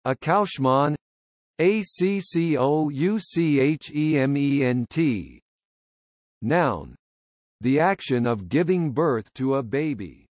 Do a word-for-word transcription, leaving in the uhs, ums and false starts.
Accouchement, A C C O U C H E M E N T. Noun. The action of giving birth to a baby.